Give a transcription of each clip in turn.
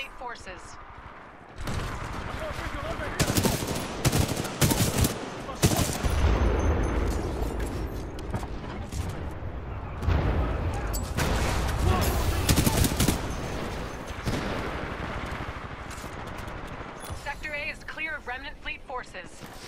Fleet forces. Sector A is clear of remnant fleet forces.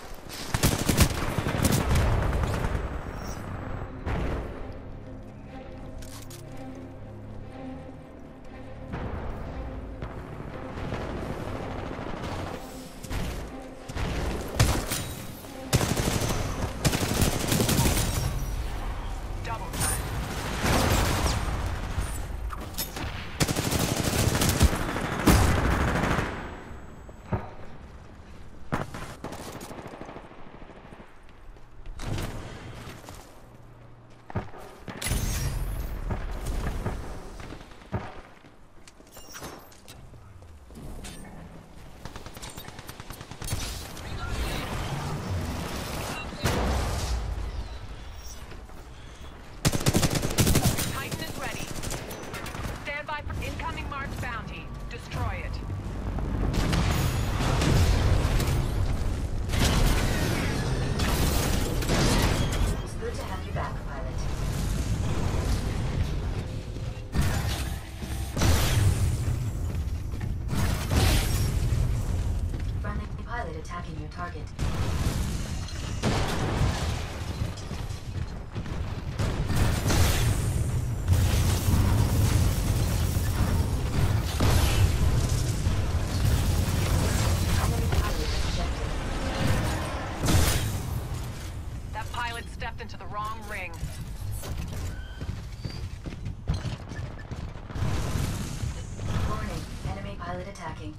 Incoming marked bounty. Destroy it. It's good to have you back, pilot. Friendly pilot attacking your target. Stepped into the wrong ring. Warning, enemy pilot attacking.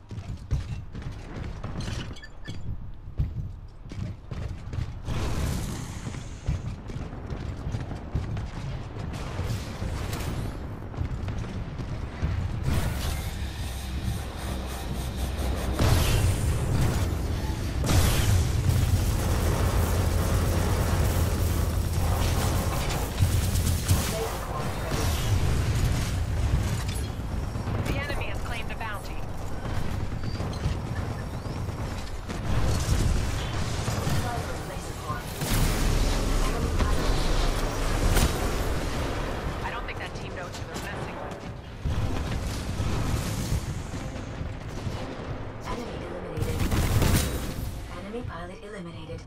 Pilot eliminated.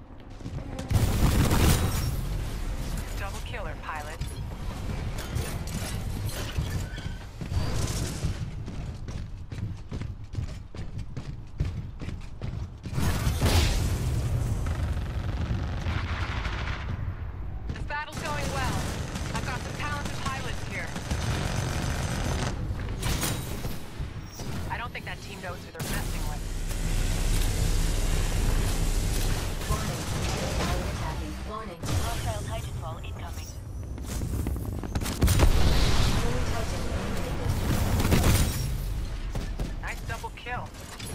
Double killer, pilot. This battle's going well. I've got some talented pilots here. I don't think that team knows who they're messing with. Warning. Hostile Titanfall incoming. Enemy Titan eliminated. Nice double kill.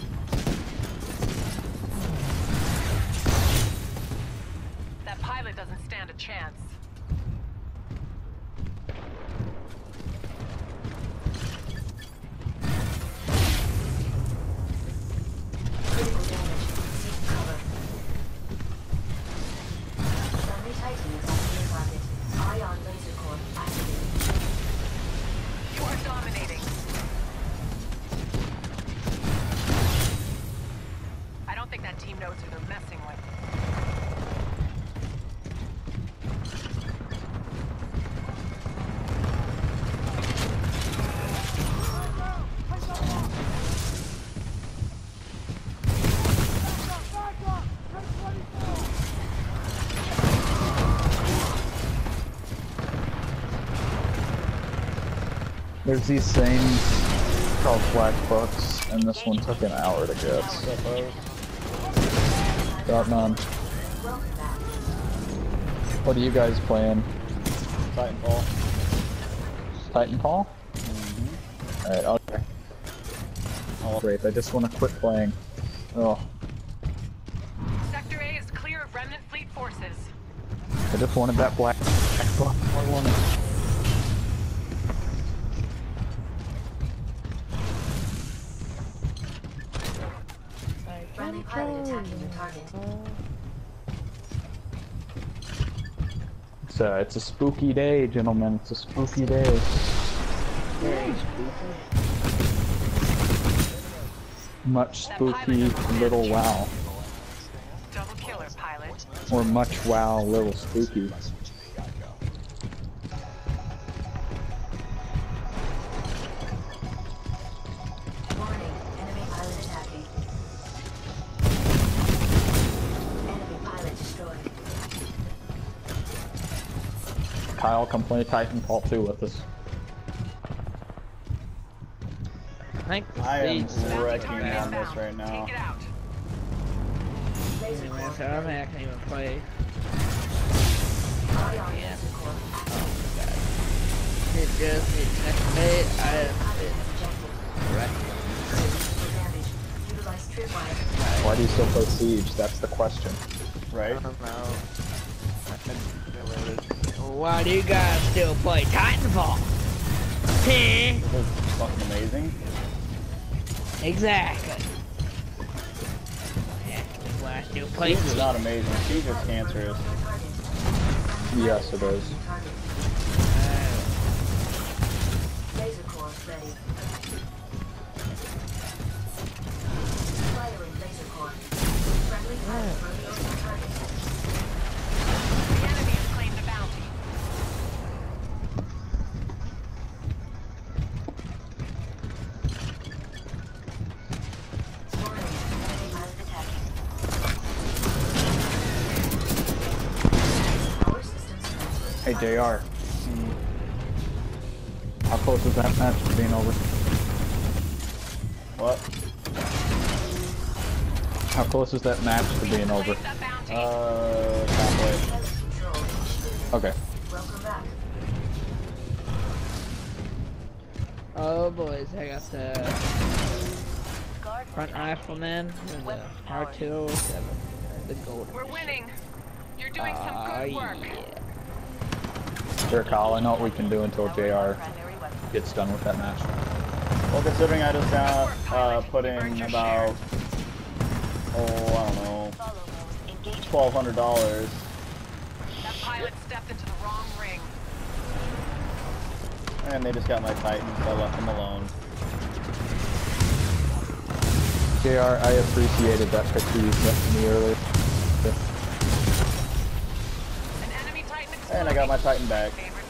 That pilot doesn't stand a chance. Critical damage. Seek cover. Friendly Titan attacking your target. Ion laser core activated. You are dominating. I don't think that team knows who they're messing with. There's these things called black bucks, and this one took an hour to get. Got none. What are you guys playing? Titanfall. Titanfall? Mm-hmm. Alright, okay. Oh, great, I just want to quit playing. Oh. Sector A is clear of remnant fleet forces. I just wanted that black buck. I wanted. Friendly pilot attacking your target. It's a spooky day, gentlemen. It's a spooky day. Very spooky. Much spooky, little wow. Double killer, pilot. Or much wow, little spooky. Warning, enemy pilot attacking. Enemy pilot destroyed. Kyle, come play Titanfall 2 with us. I am Bounty wrecking target on this inbound. right now. Take it out. Laser Anyway, core so I'm ready. not gonna even play. Ion Yeah. laser core. It just needs next day. Pilot has ejected. Right. Critical damage. Utilize tripwire. Why do you still play Siege? That's the question. Right? I don't know. Why do you guys still play Titanfall? Huh? This is fucking amazing. Exactly. Yeah, why I still play Siege is Siege. not amazing. Siege is cancerous. Yes, it is. Laser core ready. Firing laser core. Friendly pilot running over target. The enemy has claimed a bounty. Warning, enemy pilot attacking. Power systems transferred. Hey, JR. How close is that match to being over? What? How close is that match to being over? Claimed that bounty. Halfway. Pilot control initiated. Okay. Welcome back. Oh boys, I got the Guard front rifleman and the Weapons powered. R207, the gold. We're winning. You're doing some Ah, good work. yeah. Sure, Kyle, I know what we can do until JR primary weapon. gets done with that match. Well, considering I just got put in about, I don't know, Follow mode. Engage. $1,200. That pilot stepped into the wrong ring. And they just got my Titan, so I left them alone. JR, I appreciated that picture you sent to me earlier. An enemy Titan exploded. And I got my Titan back. Favorite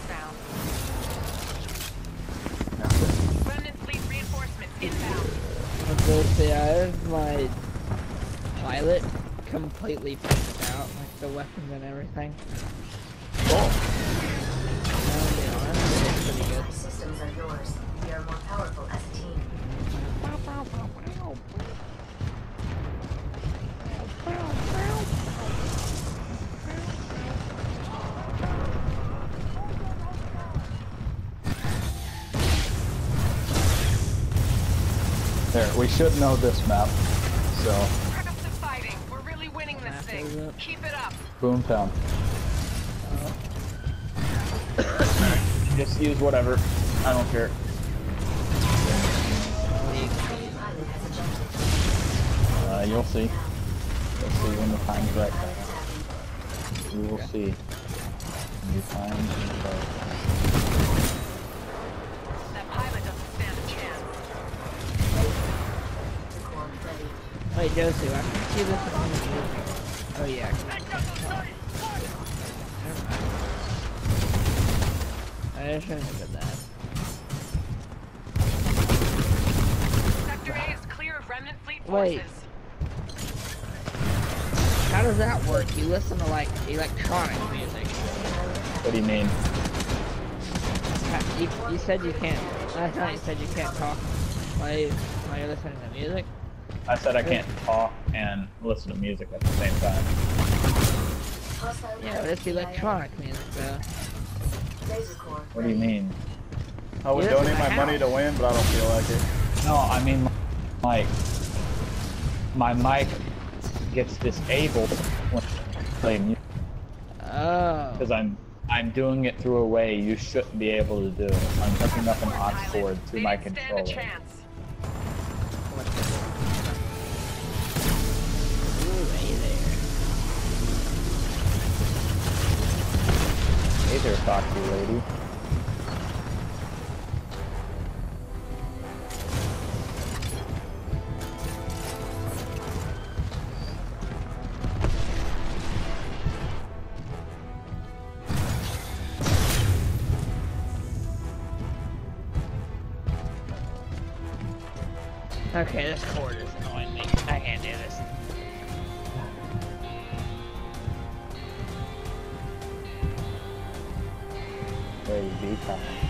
sound. Remnant fleet reinforcement inbound. Unfortunately, I have my pilot completely fixed out, like the weapons and everything. Cool. I'll be honest, it's pretty good. My systems are yours. We are more powerful as a team. There, we should know this map. So, Crack up the fighting. We're really winning this Is thing. it? Keep it up. Boomtown. Just use whatever. I don't care. Enemy pilot has ejected. You'll see. You'll see when the time's right. Pilot attacking. You will see. New times is right. That pilot doesn't stand a chance. Laser core ready. Wait, Josie, I can see this on the video. Oh yeah. I shouldn't have did that. Sector A is clear of remnant fleet Wait. forces. How does that work? You listen to like electronic music. What do you mean? You said you can't. Last night you said you can't talk while you're listening to music. I said I can't talk and listen to music at the same time. Hostile Yeah, but it's electronic music though. Laser core What do you mean? I would Yeah, donate my how? money to win, but I don't feel like it. No, I mean, like, my mic gets disabled when I play music Oh. because I'm doing it through a way you shouldn't be able to do. I'm hooking up an aux cord to They my didn't stand a controller. chance. Hey there, foxy lady. Okay, this cord is annoying me. I can't do this. Ready to be time.